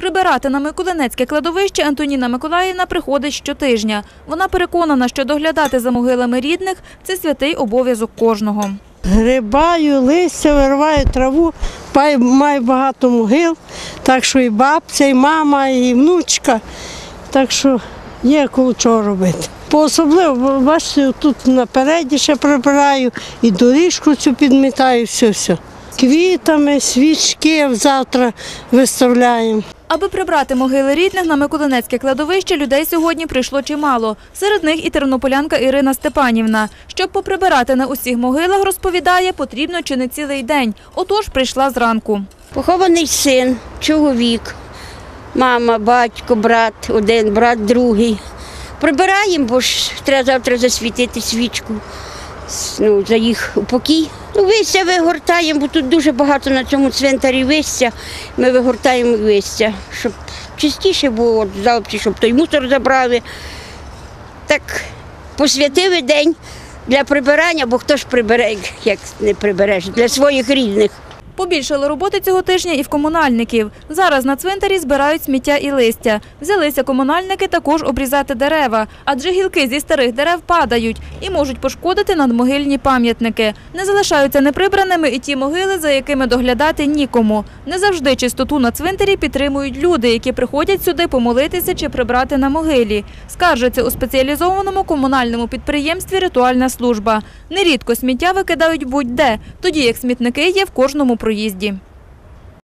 Прибирати на Миколинецьке кладовище Антоніна Миколаївна приходить щотижня. Вона переконана, що доглядати за могилами рідних – це святий обов'язок кожного. Грибаю, листя, вириваю траву, маю багато могил, так що і бабця, і мама, і внучка, так що є коло чого робити. По-особливо, бачите, тут напереді ще прибираю, і доріжку цю підмітаю, все. Квітами, свічки завтра виставляємо. Аби прибрати могили рідних на Миколинецьке кладовище, людей сьогодні прийшло чимало. Серед них і тернополянка Ірина Степанівна. Щоб поприбирати на усіх могилах, розповідає, потрібно чи не цілий день. Отож прийшла зранку. Похований син, чоловік, мама, батько, брат один, брат другий. Прибираємо, бо ж треба завтра засвітити свічку за їх упокій. Листя вигортаємо, бо тут дуже багато на цьому цвинтарі листя. Ми вигортаємо листя, щоб чистіше було, завжди, щоб той мусор забрали. Так, посвятили день для прибирання, бо хто ж прибере, як не прибереш, для своїх рідних. Побільшало роботи цього тижня і в комунальників. Зараз на цвинтарі збирають сміття і листя. Взялися комунальники також обрізати дерева, адже гілки зі старих дерев падають і можуть пошкодити надмогильні пам'ятники. Не залишаються неприбраними і ті могили, за якими доглядати нікому. Не завжди чистоту на цвинтарі підтримують люди, які приходять сюди помолитися чи прибрати на могилі. Скаржаться у спеціалізованому комунальному підприємстві «Ритуальна служба». Нерідко сміття викидають будь-де, тоді як смітники є в кожному проїзді.